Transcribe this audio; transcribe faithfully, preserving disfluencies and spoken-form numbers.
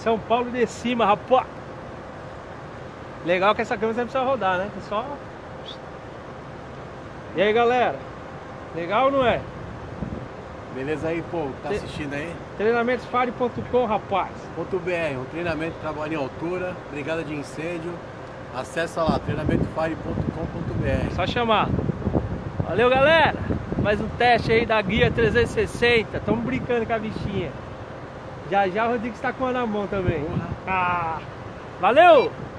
São Paulo de cima, rapaz. Legal que essa câmera não precisa rodar, né? É só... E aí, galera? Legal ou não é? Beleza aí, pô, tá Tre- assistindo aí? treinamentos fire ponto com, rapaz. Ponto .br, um treinamento de trabalho em altura, brigada de incêndio. Acessa lá, treinamento fire ponto com ponto br. Só chamar. Valeu, galera. Mais um teste aí da guia trezentos e sessenta. Tamo brincando com a bichinha. Já já o Rodrigo está com ela na mão também. Porra. Ah, valeu!